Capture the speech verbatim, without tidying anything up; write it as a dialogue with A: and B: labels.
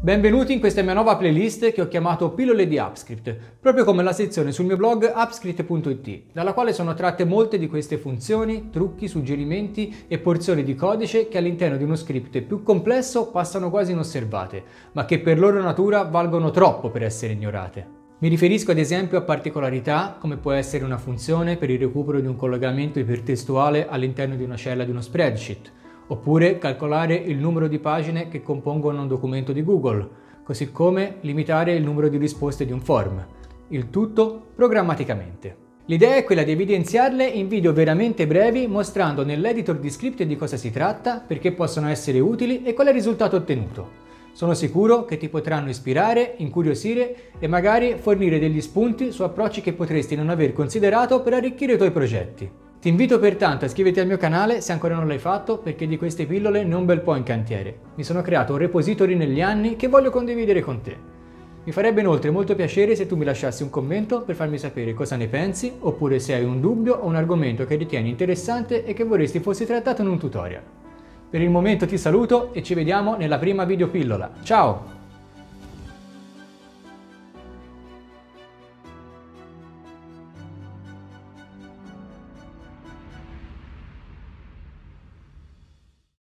A: Benvenuti in questa mia nuova playlist che ho chiamato Pillole di AppScript, proprio come la sezione sul mio blog appscript punto it, dalla quale sono tratte molte di queste funzioni, trucchi, suggerimenti e porzioni di codice che all'interno di uno script più complesso passano quasi inosservate, ma che per loro natura valgono troppo per essere ignorate. Mi riferisco ad esempio a particolarità come può essere una funzione per il recupero di un collegamento ipertestuale all'interno di una cella di uno spreadsheet, oppure calcolare il numero di pagine che compongono un documento di Google, così come limitare il numero di risposte di un form. Il tutto programmaticamente. L'idea è quella di evidenziarle in video veramente brevi, mostrando nell'editor di script di cosa si tratta, perché possono essere utili e qual è il risultato ottenuto. Sono sicuro che ti potranno ispirare, incuriosire e magari fornire degli spunti su approcci che potresti non aver considerato per arricchire i tuoi progetti. Ti invito pertanto a iscriverti al mio canale se ancora non l'hai fatto, perché di queste pillole ne ho un bel po' in cantiere. Mi sono creato un repository negli anni che voglio condividere con te. Mi farebbe inoltre molto piacere se tu mi lasciassi un commento per farmi sapere cosa ne pensi, oppure se hai un dubbio o un argomento che ritieni interessante e che vorresti fosse trattato in un tutorial. Per il momento ti saluto e ci vediamo nella prima videopillola. Ciao!